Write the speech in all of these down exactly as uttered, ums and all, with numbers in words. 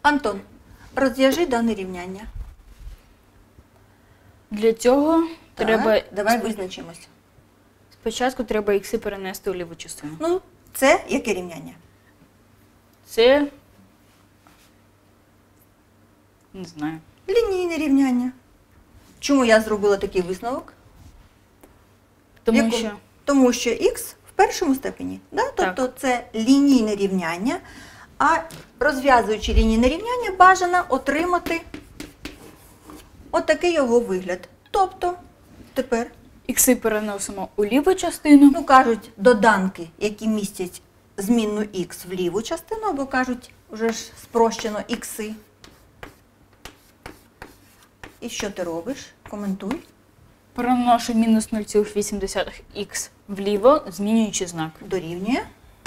Антон, розв'яжи дане рівняння. Для цього Так, треба давай сп- визначимось. спочатку треба ікси перенести у ліву частину. Ну, це яке рівняння? Це не знаю. Лінійне рівняння. Чому я зробила такий висновок? Тому Яку- що Тому що х в першому степені. Да? Тобто це лінійне рівняння, а розв'язуючи лінійне рівняння, бажано отримати отакий його вигляд. Тобто, тепер, ікси переносимо у ліву частину. ну кажуть, доданки, які містять змінну х в ліву частину, або кажуть, вже ж спрощено ікси. І що ти робиш? Коментуй. Переношу мінус нуль цілих вісім десятих х вліво, змінюючи знак. Дорівнює.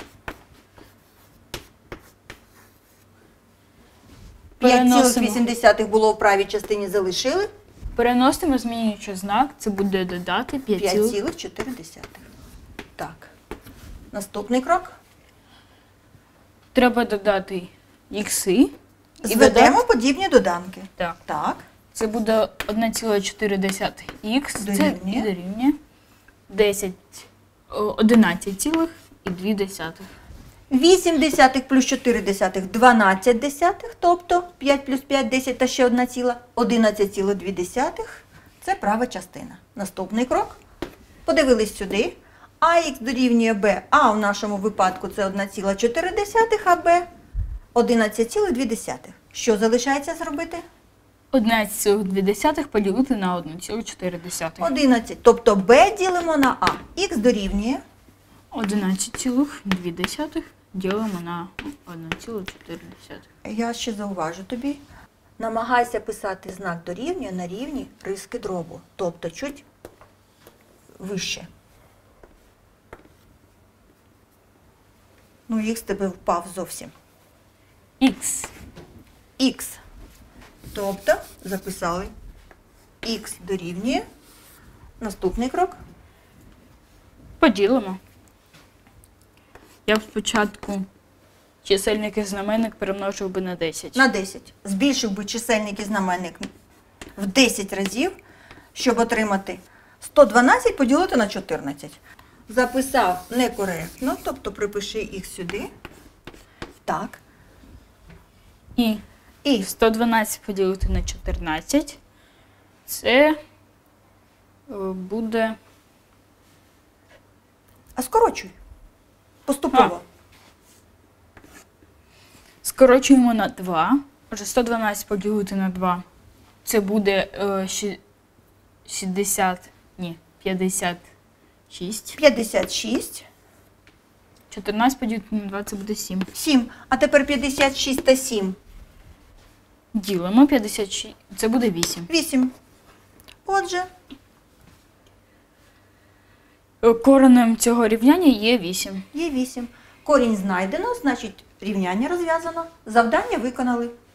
Переносимо. п'ять цілих вісім десятих було в правій частині, залишили. Переносимо, змінюючи знак, це буде додати п'ять п'ять цілих. цілих чотири десятих. Так. Наступний крок. Треба додати ікси. І Зведемо додати- подібні доданки. Так. Так. Це буде одна ціла чотири десятих х. Це Дорівнює. і дорівнює десять, о, одинадцять цілих і дві десятих. вісім десятих плюс чотири десятих – дванадцять десятих, тобто п'ять плюс п'ять – десять та ще одна ціла, одинадцять цілих дві десятих – це права частина. Наступний крок. Подивились сюди. АХ дорівнює Б, а в нашому випадку це одна ціла чотири десятих, а Б – одинадцять цілих дві десятих. Що залишається зробити? одинадцять цілих дві десятих поділити на одну цілу чотири десятих. одинадцять. Тобто Б ділимо на А. Х дорівнює одинадцять цілих дві десятих ділимо на одну цілу чотири десятих. Я ще зауважу тобі. Намагайся писати знак дорівнює на рівні риски дробу. Тобто чуть вище. Ну, х тебе впав зовсім. Х. Х. Тобто записали. Х дорівнює. Наступний крок. Поділимо. Я б спочатку чисельник і знаменник перемножив би на десять. На десять. Збільшив би чисельник і знаменник в десять разів, щоб отримати сто дванадцять поділити на чотирнадцять. Записав некоректно, тобто припиши їх сюди. Так. І І сто дванадцять поділити на чотирнадцять. Це е, буде а скорочуй. Поступово. скорочуємо на два. Отже, сто дванадцять поділити на два. Це буде е, щі- шістдесят, ні, п'ятдесят шість. п'ятдесят шість. чотирнадцять поділити на два, це буде сім. сім. А тепер п'ятдесят шість та сім. Ділимо п'ятдесят шість, це буде вісім. вісім. Отже, Е, Коренем цього рівняння є вісім. є вісім. Корінь знайдено, значить рівняння розв'язано. Завдання виконали.